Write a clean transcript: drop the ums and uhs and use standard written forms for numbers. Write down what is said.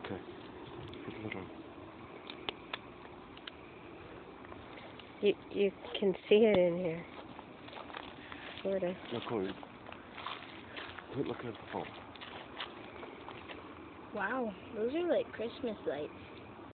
Okay. Put the lid on. You can see it in here. Sort of. Look, Corey. Don't look at the phone. Wow, those are like Christmas lights.